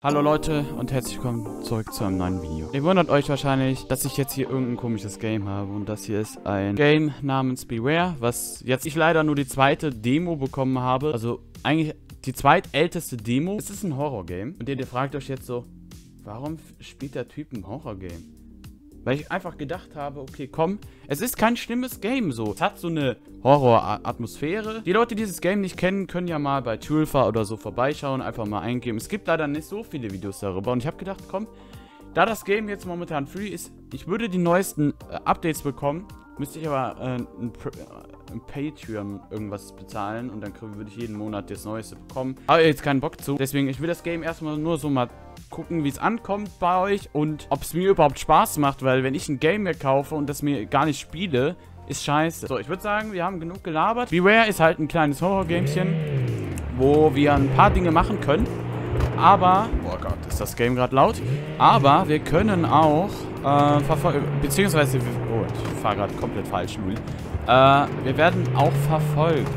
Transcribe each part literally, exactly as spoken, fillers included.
Hallo Leute und herzlich willkommen zurück zu einem neuen Video. Ihr wundert euch wahrscheinlich, dass ich jetzt hier irgendein komisches Game habe. Und das hier ist ein Game namens Beware, was jetzt ich leider nur die zweite Demo bekommen habe. Also eigentlich die zweitälteste Demo. Es ist ein Horror-Game. Und ihr, ihr fragt euch jetzt so, warum spielt der Typ ein Horror-Game? Weil ich einfach gedacht habe, okay, komm, es ist kein schlimmes Game so. Es hat so eine Horror-Atmosphäre. Die Leute, die dieses Game nicht kennen, können ja mal bei Tulfa oder so vorbeischauen, einfach mal eingeben. Es gibt leider nicht so viele Videos darüber. Und ich habe gedacht, komm, da das Game jetzt momentan free ist, ich würde die neuesten äh, Updates bekommen, müsste ich aber äh, ein, äh, ein Patreon irgendwas bezahlen und dann würde ich jeden Monat das Neueste bekommen. Aber jetzt keinen Bock zu. Deswegen, ich will das Game erstmal nur so mal gucken, wie es ankommt bei euch und ob es mir überhaupt Spaß macht, weil wenn ich ein Game mir kaufe und das mir gar nicht spiele, ist scheiße. So, ich würde sagen, wir haben genug gelabert. Beware ist halt ein kleines Horror-Gamchen, wo wir ein paar Dinge machen können, aber, oh Gott, ist das Game gerade laut, aber wir können auch, äh, verfolgen, beziehungsweise, oh, ich fahre gerade komplett falsch, null, äh, wir werden auch verfolgt.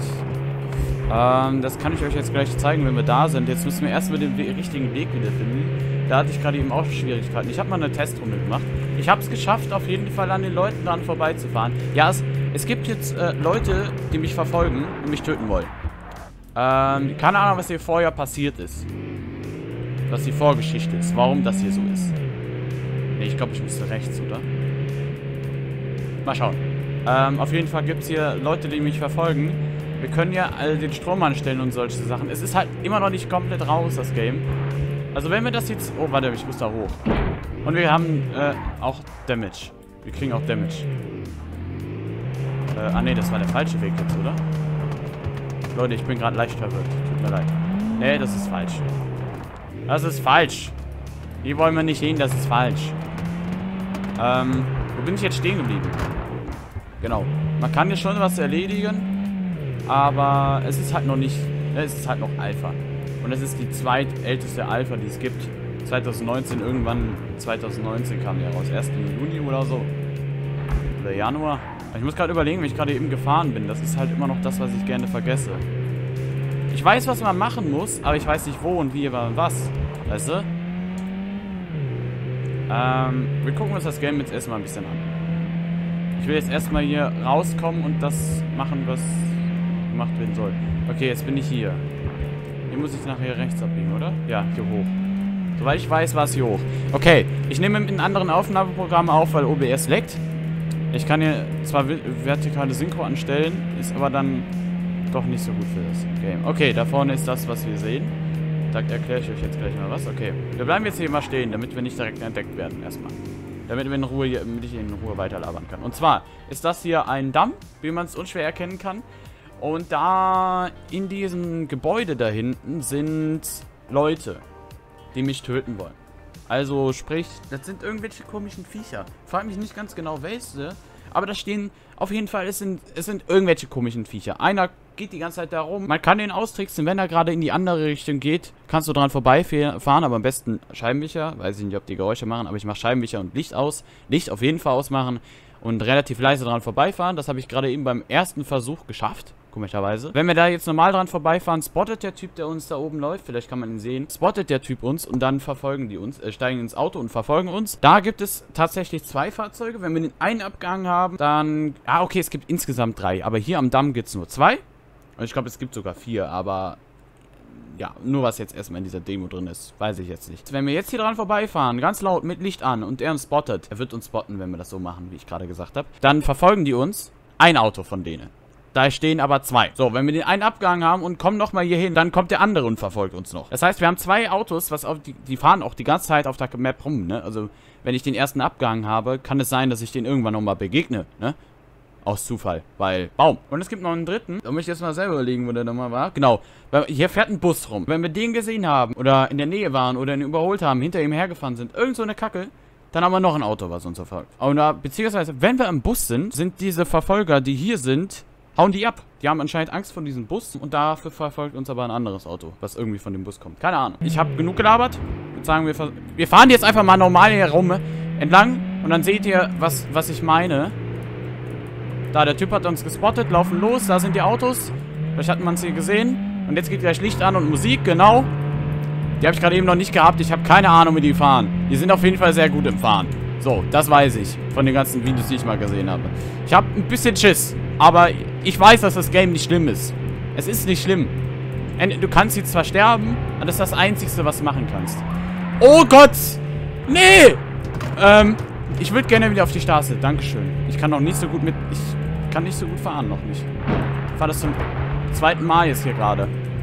Ähm, das kann ich euch jetzt gleich zeigen, wenn wir da sind. Jetzt müssen wir erstmal den richtigen Weg wiederfinden. Da hatte ich gerade eben auch Schwierigkeiten. Ich habe mal eine Testrunde gemacht. Ich habe es geschafft, auf jeden Fall an den Leuten dran vorbeizufahren. Ja, es, es gibt jetzt äh, Leute, die mich verfolgen und mich töten wollen. Ähm, keine Ahnung, was hier vorher passiert ist. Was die Vorgeschichte ist. Warum das hier so ist. Ne, ich glaube, ich müsste rechts, oder? Mal schauen. Ähm, auf jeden Fall gibt es hier Leute, die mich verfolgen. Wir können ja all den Strom anstellen und solche Sachen. Es ist halt immer noch nicht komplett raus, das Game. Also wenn wir das jetzt... Oh, warte, ich muss da hoch. Und wir haben äh, auch Damage. Wir kriegen auch Damage. Äh, ah ne, das war der falsche Weg jetzt, oder? Leute, ich bin gerade leicht verwirrt. Tut mir leid. Ne, das ist falsch. Das ist falsch. Hier wollen wir nicht hin, das ist falsch. Ähm, wo bin ich jetzt stehen geblieben? Genau. Man kann hier schon was erledigen. Aber es ist halt noch nicht, es ist halt noch Alpha. Und es ist die zweitälteste Alpha, die es gibt. zwanzig neunzehn, irgendwann zwanzig neunzehn kam die raus. ersten Juni oder so. Oder Januar. Ich muss gerade überlegen, wie ich gerade eben gefahren bin. Das ist halt immer noch das, was ich gerne vergesse. Ich weiß, was man machen muss, aber ich weiß nicht wo und wie und was. Weißt du? Ähm, wir gucken uns das Game jetzt erstmal ein bisschen an. Ich will jetzt erstmal hier rauskommen und das machen, was gemacht werden soll. Okay, jetzt bin ich hier. Hier muss ich nachher rechts abbiegen, oder? Ja, hier hoch. Soweit ich weiß, war es hier hoch. Okay, ich nehme mit einem anderen Aufnahmeprogramm auf, weil O B S leckt. Ich kann hier zwar vertikale Synchro anstellen, ist aber dann doch nicht so gut für das Game. Okay, da vorne ist das, was wir sehen. Da erkläre ich euch jetzt gleich mal was. Okay, wir bleiben jetzt hier mal stehen, damit wir nicht direkt entdeckt werden erstmal. Damit, wir in Ruhe hier, damit ich in Ruhe weiterlabern kann. Und zwar ist das hier ein Damm, wie man es unschwer erkennen kann. Und da in diesem Gebäude da hinten sind Leute, die mich töten wollen. Also sprich, das sind irgendwelche komischen Viecher. Frag mich nicht ganz genau welche, aber da stehen auf jeden Fall, es sind, es sind irgendwelche komischen Viecher. Einer geht die ganze Zeit da rum. Man kann den austricksen, wenn er gerade in die andere Richtung geht, kannst du dran vorbeifahren, aber am besten Scheibenwischer. Weiß ich nicht, ob die Geräusche machen, aber ich mache Scheibenwischer und Licht aus. Licht auf jeden Fall ausmachen und relativ leise dran vorbeifahren. Das habe ich gerade eben beim ersten Versuch geschafft. Komischerweise. Wenn wir da jetzt normal dran vorbeifahren, spottet der Typ, der uns da oben läuft, vielleicht kann man ihn sehen, spottet der Typ uns und dann verfolgen die uns, äh, steigen ins Auto und verfolgen uns. Da gibt es tatsächlich zwei Fahrzeuge. Wenn wir den einen Abgang haben, dann... Ah, okay, es gibt insgesamt drei, aber hier am Damm gibt es nur zwei. Und ich glaube, es gibt sogar vier, aber... Ja, nur was jetzt erstmal in dieser Demo drin ist, weiß ich jetzt nicht. Wenn wir jetzt hier dran vorbeifahren, ganz laut mit Licht an und er uns spottet, er wird uns spotten, wenn wir das so machen, wie ich gerade gesagt habe, dann verfolgen die uns ein Auto von denen. Da stehen aber zwei. So, wenn wir den einen Abgang haben und kommen nochmal hier hin, dann kommt der andere und verfolgt uns noch. Das heißt, wir haben zwei Autos, was auf die, die fahren auch die ganze Zeit auf der Map rum, ne? Also, wenn ich den ersten Abgang habe, kann es sein, dass ich den irgendwann nochmal begegne, ne? Aus Zufall, weil, Baum. Und es gibt noch einen dritten. Da muss ich jetzt mal selber überlegen, wo der nochmal war. Genau, weil hier fährt ein Bus rum. Wenn wir den gesehen haben oder in der Nähe waren oder ihn überholt haben, hinter ihm hergefahren sind, irgend so eine Kacke, dann haben wir noch ein Auto, was uns verfolgt. Oder, beziehungsweise, wenn wir im Bus sind, sind diese Verfolger, die hier sind, hauen die ab. Die haben anscheinend Angst vor diesem Bus und dafür verfolgt uns aber ein anderes Auto, was irgendwie von dem Bus kommt. Keine Ahnung. Ich habe genug gelabert. Ich würde sagen, wir, wir fahren jetzt einfach mal normal hier rum entlang und dann seht ihr, was, was ich meine. Da, der Typ hat uns gespottet, laufen los, da sind die Autos. Vielleicht hat man es hier gesehen. Und jetzt geht gleich Licht an und Musik, genau. Die habe ich gerade eben noch nicht gehabt. Ich habe keine Ahnung, wie die fahren. Die sind auf jeden Fall sehr gut im Fahren. So, das weiß ich. Von den ganzen Videos, die ich mal gesehen habe. Ich habe ein bisschen Schiss. Aber ich weiß, dass das Game nicht schlimm ist. Es ist nicht schlimm. Du kannst jetzt zwar sterben, aber das ist das Einzige, was du machen kannst. Oh Gott! Nee! Ähm, ich würde gerne wieder auf die Straße. Dankeschön. Ich kann noch nicht so gut mit... Ich kann nicht so gut fahren, noch nicht. Ich fahre das zum zweiten Mal jetzt hier gerade.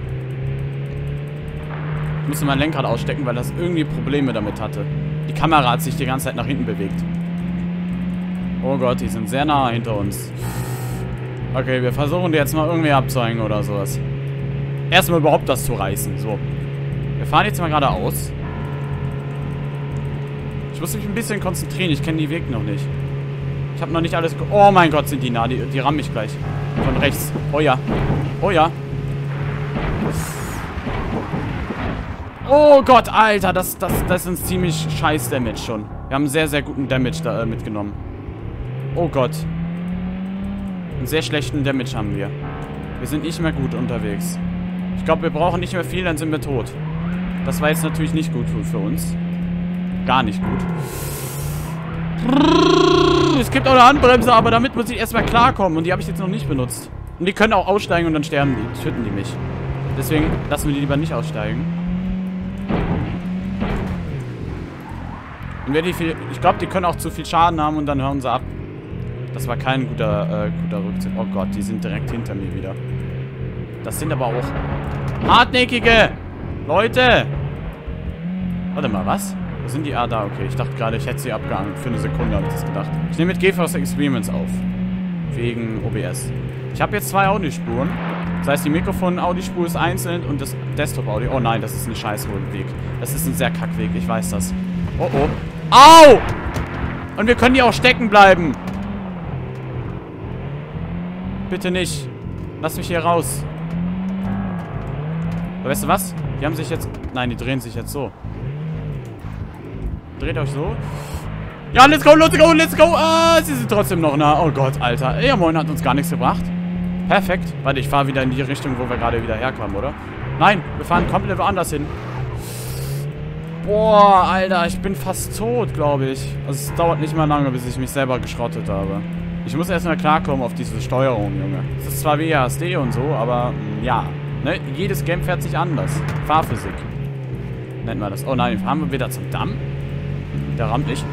Ich musste mein Lenkrad ausstecken, weil das irgendwie Probleme damit hatte. Die Kamera hat sich die ganze Zeit nach hinten bewegt. Oh Gott, die sind sehr nah hinter uns. Okay, wir versuchen die jetzt mal irgendwie abzuhängen oder sowas. Erstmal überhaupt das zu reißen. So. Wir fahren jetzt mal geradeaus. Ich muss mich ein bisschen konzentrieren. Ich kenne die Weg noch nicht. Ich habe noch nicht alles... Oh mein Gott, sind die nah. Die, die rammen mich gleich. Von rechts. Oh ja. Oh ja. Oh Gott, Alter. Das, das, das ist ein ziemlich scheiß Damage schon. Wir haben einen sehr, sehr guten Damage da äh, mitgenommen. Oh Gott. Einen sehr schlechten Damage haben wir. Wir sind nicht mehr gut unterwegs. Ich glaube, wir brauchen nicht mehr viel, dann sind wir tot. Das war jetzt natürlich nicht gut für uns. Gar nicht gut. Es gibt auch eine Handbremse, aber damit muss ich erstmal klarkommen. Und die habe ich jetzt noch nicht benutzt. Und die können auch aussteigen und dann sterben die. Töten die mich. Deswegen lassen wir die lieber nicht aussteigen. Und wenn die viel... Ich glaube, die können auch zu viel Schaden haben und dann hören sie ab. Das war kein guter, äh, guter Rückzug. Oh Gott, die sind direkt hinter mir wieder. Das sind aber auch hartnäckige Leute. Warte mal, was? Wo sind die? Ah, da, okay. Ich dachte gerade, ich hätte sie abgehangen. Für eine Sekunde habe ich das gedacht. Ich nehme mit GeForce Experience auf. Wegen O B S. Ich habe jetzt zwei Audiospuren. Das heißt, die Mikrofon-Audiospur ist einzeln und das Desktop-Audio... Oh nein, das ist ein scheiß Weg. Das ist ein sehr Kackweg, ich weiß das. Oh, oh. Au! Und wir können hier auch stecken bleiben. Bitte nicht. Lass mich hier raus. Aber weißt du was? Die haben sich jetzt... Nein, die drehen sich jetzt so. Dreht euch so. Ja, let's go, let's go, let's go. Ah, sie sind trotzdem noch nah. Oh Gott, Alter. Ja, moin, hat uns gar nichts gebracht. Perfekt. Warte, ich fahre wieder in die Richtung, wo wir gerade wieder herkamen, oder? Nein, wir fahren komplett woanders hin. Boah, Alter, ich bin fast tot, glaube ich. Also es dauert nicht mal lange, bis ich mich selber geschrottet habe. Ich muss erstmal klarkommen auf diese Steuerung, Junge. Es ist zwar W A S D und so, aber ja. Ne? Jedes Game fährt sich anders. Fahrphysik. Nennt man das. Oh nein, fahren wir wieder zum Damm? Der rammt nicht.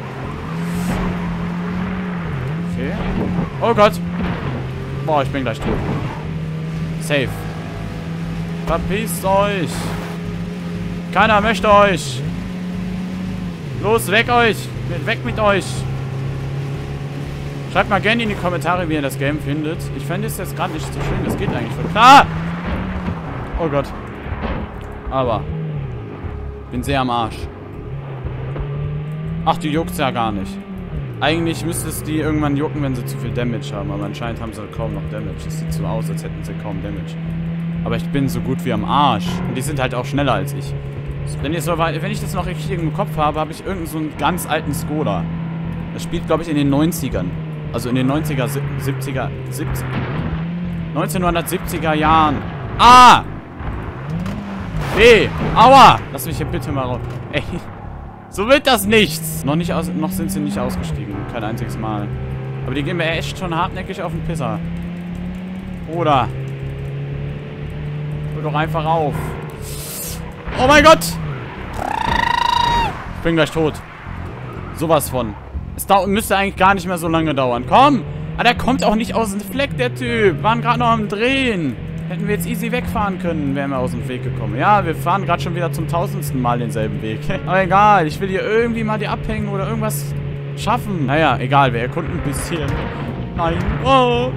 Okay. Oh Gott. Boah, ich bin gleich tot. Safe. Verpisst euch. Keiner möchte euch. Los, weg euch. Weg mit euch. Schreibt mal gerne in die Kommentare, wie ihr das Game findet. Ich fände es jetzt gerade nicht so schlimm. Das geht eigentlich voll klar. Oh Gott. Aber. Bin sehr am Arsch. Ach, die juckt's ja gar nicht. Eigentlich müsste es die irgendwann jucken, wenn sie zu viel Damage haben. Aber anscheinend haben sie kaum noch Damage. Das sieht so aus, als hätten sie kaum Damage. Aber ich bin so gut wie am Arsch. Und die sind halt auch schneller als ich. Wenn ich, so, wenn ich das noch richtig im Kopf habe, habe ich irgendeinen so einen ganz alten Skoda. Das spielt, glaube ich, in den neunzigern. Also in den neunziger, siebziger, siebzig, neunzehnhundertsiebziger Jahren. Ah! B! Aua! Lass mich hier bitte mal raus. Ey. So wird das nichts. Noch nicht aus, noch sind sie nicht ausgestiegen. Kein einziges Mal. Aber die gehen mir echt schon hartnäckig auf den Pisser. Oder? Hör doch einfach auf. Oh mein Gott! Ich bin gleich tot. Sowas von. Es müsste eigentlich gar nicht mehr so lange dauern. Komm! Ah, der kommt auch nicht aus dem Fleck, der Typ. Waren gerade noch am Drehen. Hätten wir jetzt easy wegfahren können, wären wir aus dem Weg gekommen. Ja, wir fahren gerade schon wieder zum tausendsten Mal denselben Weg. Aber egal, ich will hier irgendwie mal die abhängen oder irgendwas schaffen. Naja, egal, wir erkunden ein bisschen. Nein. Oh.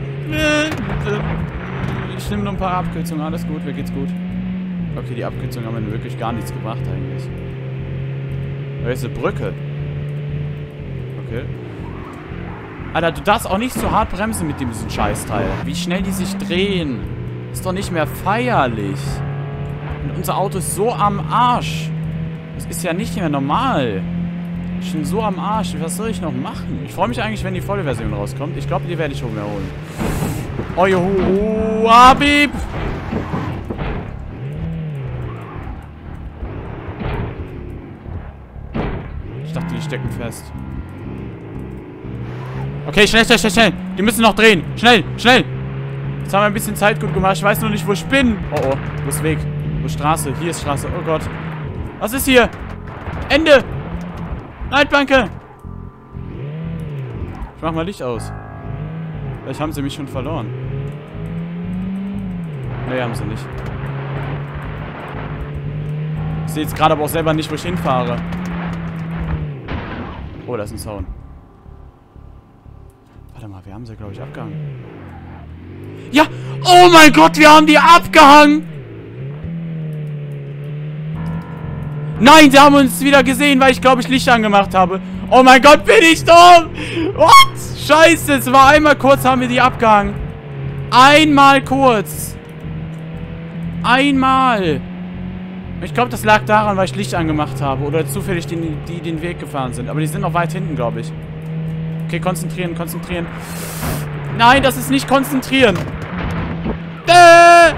Ich nehme nur ein paar Abkürzungen. Alles gut, mir geht's gut. Okay, die Abkürzungen haben mir wirklich gar nichts gebracht eigentlich. Da ist eine Brücke. Okay. Alter, du darfst auch nicht so hart bremsen mit diesem Scheißteil. Wie schnell die sich drehen. Ist doch nicht mehr feierlich. Und unser Auto ist so am Arsch. Das ist ja nicht mehr normal. Ich bin so am Arsch. Was soll ich noch machen? Ich freue mich eigentlich, wenn die volle Version rauskommt. Ich glaube, die werde ich mir holen. Oh, juhu. Habib. Ich dachte, die stecken fest. Okay, schnell, schnell, schnell, schnell. Die müssen noch drehen. Schnell, schnell. Jetzt haben wir ein bisschen Zeit gut gemacht. Ich weiß noch nicht, wo ich bin. Oh, oh. Wo ist Weg? Wo ist Straße? Hier ist Straße. Oh Gott. Was ist hier? Ende. Leitplanke. Ich mach mal Licht aus. Vielleicht haben sie mich schon verloren. Nee, haben sie nicht. Ich sehe jetzt gerade aber auch selber nicht, wo ich hinfahre. Oh, da ist ein Zaun. Warte mal, wir haben sie, glaube ich, abgehangen. Ja! Oh mein Gott, wir haben die abgehangen! Nein, sie haben uns wieder gesehen, weil ich, glaube ich, Licht angemacht habe. Oh mein Gott, bin ich dumm! What? Scheiße, es war einmal kurz, haben wir die abgehangen. Einmal kurz. Einmal. Ich glaube, das lag daran, weil ich Licht angemacht habe. Oder zufällig die, die den Weg gefahren sind. Aber die sind noch weit hinten, glaube ich. Okay, konzentrieren, konzentrieren. Nein, das ist nicht konzentrieren. Äh!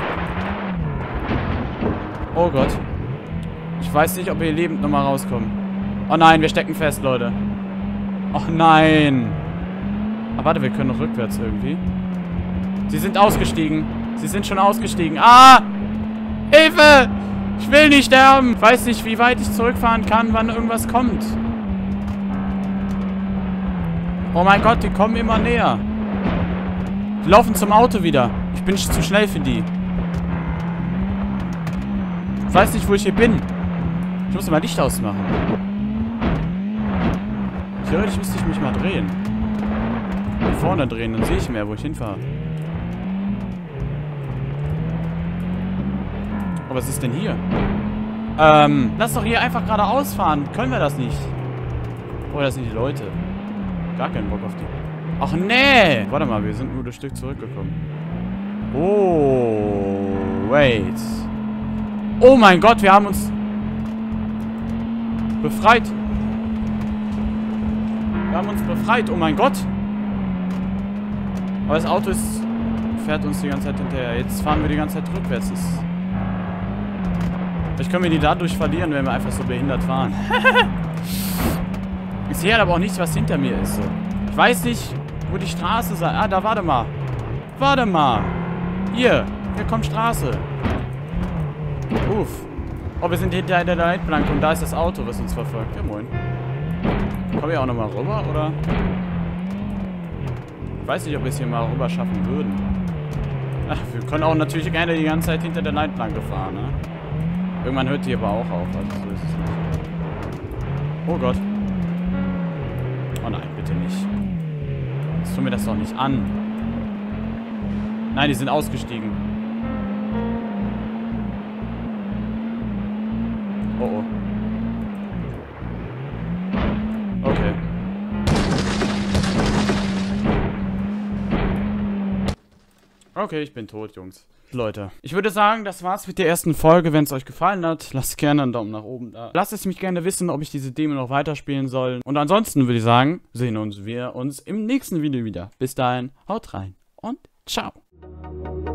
Oh Gott. Ich weiß nicht, ob wir hier lebend nochmal rauskommen. Oh nein, wir stecken fest, Leute. Oh nein. Aber warte, wir können noch rückwärts irgendwie. Sie sind ausgestiegen. Sie sind schon ausgestiegen. Ah! Hilfe! Ich will nicht sterben. Ich weiß nicht, wie weit ich zurückfahren kann, wann irgendwas kommt. Oh mein Gott, die kommen immer näher. Die laufen zum Auto wieder. Ich bin zu schnell für die. Ich weiß nicht, wo ich hier bin. Ich muss mal Licht ausmachen. Theoretisch müsste ich mich mal drehen. Hier vorne drehen, dann sehe ich mehr, wo ich hinfahre. Oh, was ist denn hier? Ähm, lass doch hier einfach geradeaus fahren. Können wir das nicht? Oh, das sind die Leute. Gar keinen Bock auf die. Ach, nee! Warte mal, wir sind nur das Stück zurückgekommen. Oh, wait. Oh mein Gott, wir haben uns befreit. Wir haben uns befreit. Oh mein Gott. Aber das Auto ist, fährt uns die ganze Zeit hinterher. Jetzt fahren wir die ganze Zeit rückwärts. Das Vielleicht können wir die dadurch verlieren, wenn wir einfach so behindert fahren. Ich sehe halt aber auch nichts, was hinter mir ist. So. Ich weiß nicht, wo die Straße sei. Ah, da, warte mal. Warte mal. Hier. Hier kommt Straße. Uff. Oh, wir sind hinter der Leitplanke und da ist das Auto, was uns verfolgt. Ja, moin. Kommen wir auch nochmal rüber, oder? Ich weiß nicht, ob wir es hier mal rüber schaffen würden. Ach, wir können auch natürlich gerne die ganze Zeit hinter der Leitplanke fahren, ne? Irgendwann hört die aber auch auf, also so ist es nicht. Oh Gott. Oh nein, bitte nicht. Jetzt tun wir das doch nicht an. Nein, die sind ausgestiegen. Oh oh. Okay. Okay, ich bin tot, Jungs. Leute, ich würde sagen, das war's mit der ersten Folge. Wenn es euch gefallen hat, lasst gerne einen Daumen nach oben da. Lasst es mich gerne wissen, ob ich diese Demo noch weiterspielen soll. Und ansonsten würde ich sagen, sehen uns wir uns im nächsten Video wieder. Bis dahin, haut rein und ciao.